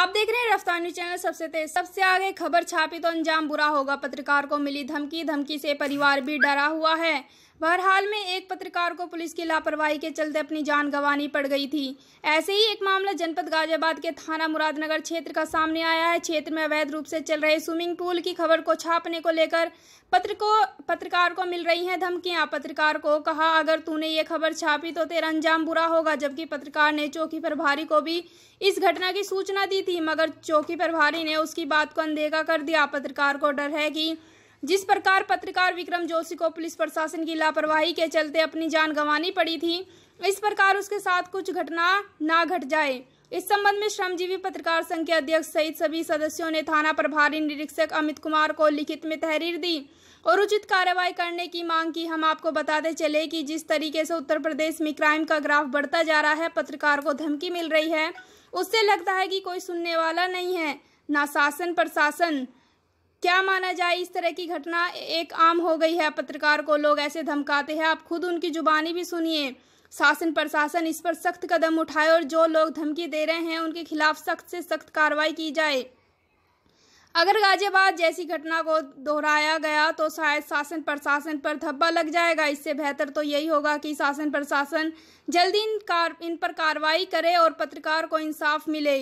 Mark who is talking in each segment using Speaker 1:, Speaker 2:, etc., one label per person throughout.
Speaker 1: आप देख रहे हैं रफ्तार न्यूज चैनल। सबसे तेज सबसे आगे खबर छापी तो अंजाम बुरा होगा। पत्रकार को मिली धमकी, धमकी से परिवार भी डरा हुआ है। बहरहाल में एक पत्रकार को पुलिस की लापरवाही के चलते अपनी जान गंवानी पड़ गई थी। ऐसे ही एक मामला जनपद गाजियाबाद के थाना मुरादनगर क्षेत्र का सामने आया है। क्षेत्र में अवैध रूप से चल रहे स्विमिंग पूल की खबर को छापने को लेकर पत्रकार को मिल रही हैं धमकियां। पत्रकार को कहा, अगर तूने ये खबर छापी तो तेरा अंजाम बुरा होगा। जबकि पत्रकार ने चौकी प्रभारी को भी इस घटना की सूचना दी थी, मगर चौकी प्रभारी ने उसकी बात को अनदेखा कर दिया। पत्रकार को डर है कि जिस प्रकार पत्रकार विक्रम जोशी को पुलिस प्रशासन की लापरवाही के चलते अपनी जान गंवानी पड़ी थी, इस प्रकार उसके साथ कुछ घटना ना घट जाए। इस संबंध में श्रमजीवी पत्रकार संघ के अध्यक्ष सहित सभी सदस्यों ने थाना प्रभारी निरीक्षक अमित कुमार को लिखित में तहरीर दी और उचित कार्रवाई करने की मांग की। हम आपको बताते चले कि जिस तरीके से उत्तर प्रदेश में क्राइम का ग्राफ बढ़ता जा रहा है, पत्रकार को धमकी मिल रही है, उससे लगता है कि कोई सुनने वाला नहीं है, ना शासन प्रशासन। क्या माना जाए, इस तरह की घटना एक आम हो गई है। पत्रकार को लोग ऐसे धमकाते हैं, आप खुद उनकी जुबानी भी सुनिए। शासन प्रशासन इस पर सख्त कदम उठाए और जो लोग धमकी दे रहे हैं उनके खिलाफ सख्त से सख्त कार्रवाई की जाए। अगर गाजियाबाद जैसी घटना को दोहराया गया तो शायद शासन प्रशासन पर धब्बा लग जाएगा। इससे बेहतर तो यही होगा कि शासन प्रशासन जल्दी इन पर कार्रवाई करे और पत्रकार को इंसाफ मिले।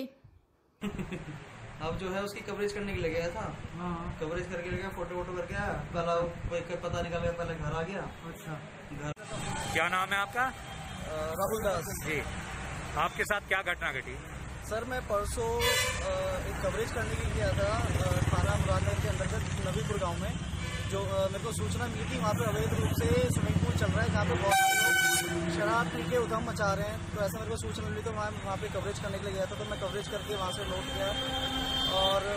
Speaker 2: अब जो है उसकी कवरेज करने के लिए गया था। कवरेज करके गया, फोटो करके आया। पहला पता निकाल गया, पहले घर आ गया। अच्छा, घर।
Speaker 3: क्या नाम है आपका?
Speaker 2: राहुल दास
Speaker 3: जी। आपके साथ क्या घटना घटी?
Speaker 2: सर, मैं परसों एक कवरेज करने के लिए गया था थाना मुरादनगर के अंतर्गत नबीपुर गांव में। जो मेरे को सूचना मिली थी, वहाँ पे अवैध रूप से स्विमिंग पूल चल रहा है, जहाँ पे बहुत सारे लोग शराब पी के उधम मचा रहे हैं। तो ऐसा मेरे को सूचना मिली, तो वहाँ पे कवरेज करने के लिए गया था। तो मैं कवरेज करके वहाँ से लौट गया और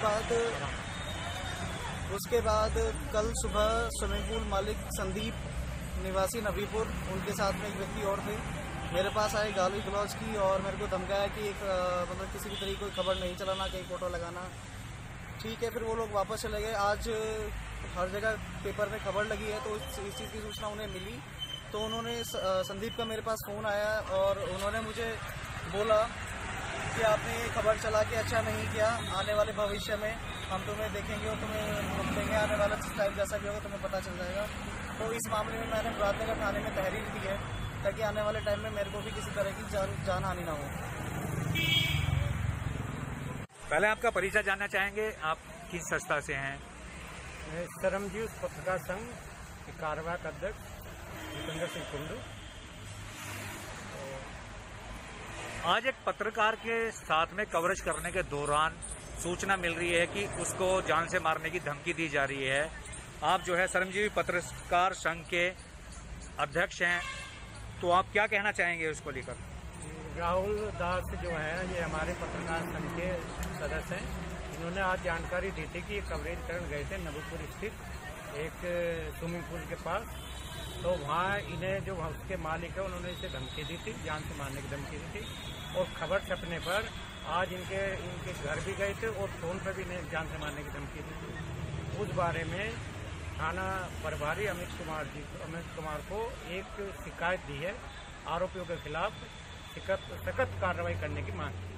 Speaker 2: उसके बाद कल सुबह स्विमिंग पूल मालिक संदीप निवासी नबीपुर, उनके साथ में एक व्यक्ति और थे, मेरे पास आए गाली गलौज की और मेरे को धमकाया कि मतलब किसी भी तरीके कोई खबर नहीं चलाना, कहीं फोटो लगाना। ठीक है, फिर वो लोग वापस चले गए। आज हर जगह पेपर में खबर लगी है, तो इस चीज़ की सूचना उन्हें मिली। तो उन्होंने संदीप का मेरे पास फ़ोन आया और उन्होंने मुझे बोला कि आपने ये खबर चला के अच्छा नहीं किया। आने वाले भविष्य में हम तुम्हें देखेंगे और तुम्हें देंगे, आने वाला टाइम जैसा भी होगा तुम्हें पता चल जाएगा। तो इस मामले में मैंने मुरादनगर थाने में तहरीर दी है, ताकि आने वाले टाइम में मेरे को भी किसी तरह की जान हानि ना हो।
Speaker 3: पहले आपका परिचय जानना चाहेंगे, आप किस संस्था से हैं?
Speaker 4: मैं श्रमजीवी पत्रकार संघ के कार्यवाहक अध्यक्ष जितेंद्र सिंह कुंडू।
Speaker 3: आज एक पत्रकार के साथ में कवरेज करने के दौरान सूचना मिल रही है कि उसको जान से मारने की धमकी दी जा रही है। आप जो है श्रमजीवी पत्रकार संघ के अध्यक्ष हैं, तो आप क्या कहना चाहेंगे उसको लेकर?
Speaker 4: राहुल दास जो है, ये हमारे पत्रकार संघ के सदस्य हैं। इन्होंने आज जानकारी दी थी कि कवरेज करने गए थे नबीपुर स्थित एक स्विमिंग पूल के पास। तो वहाँ इन्हें जो उसके मालिक है उन्होंने इसे धमकी दी थी, जान से मारने की धमकी दी थी। और खबर छपने पर आज इनके घर भी गए थे और फोन पर भी इन्हें जान से मारने की धमकी दी थी। उस बारे में थाना प्रभारी अमित कुमार को एक शिकायत दी है। आरोपियों के खिलाफ सख्त कार्रवाई करने की मांग की।